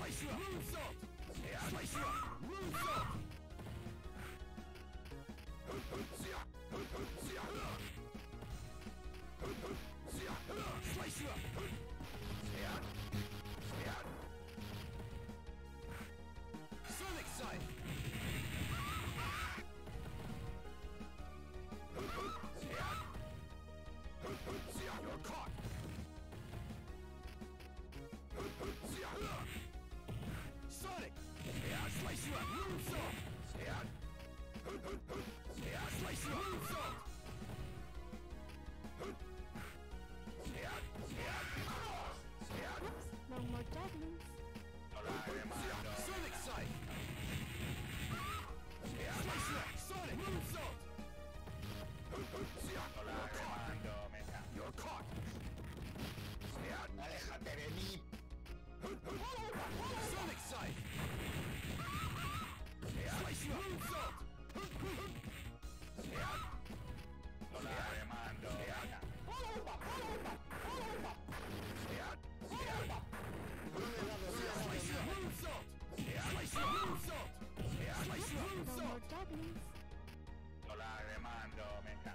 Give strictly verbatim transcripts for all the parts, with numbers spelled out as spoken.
Slice you up! Moonsault! Slice you up! Moonsault! Slice you up! Sonic Scythe! You're caught! Sonic! Slice you up! Moonsault! Slice you up! Moonsault! Oops, no more javelins. Sonic Scythe! Slice you up! Sonic! Moonsault! You're caught! ¡Aléjate de mí! Sonic Scythe! Slice you up! Moonsault! ¡Hola, remando! Slice you up! Moonsault! Slice you up! Moonsault! Slice you up! No more Moonsault! javelins. ¡Hola, remando!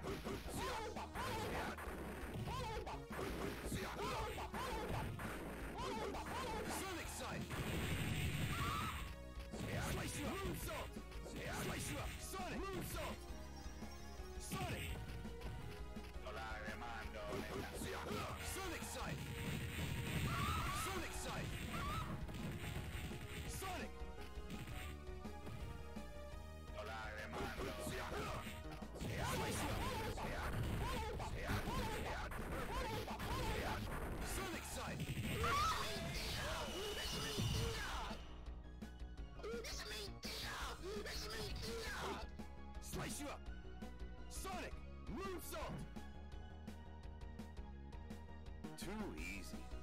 Sonic Scythe! Slice you up! Moonsault! Slice you up! Sonic! Moonsault! Sonic! ¡Hola, remando! Sonic Scythe! Sonic Scythe! Sonic! ¡Hola, remando! Slice you up! Sonic Scythe! Slice you up! Sonic! Moonsault! Too easy.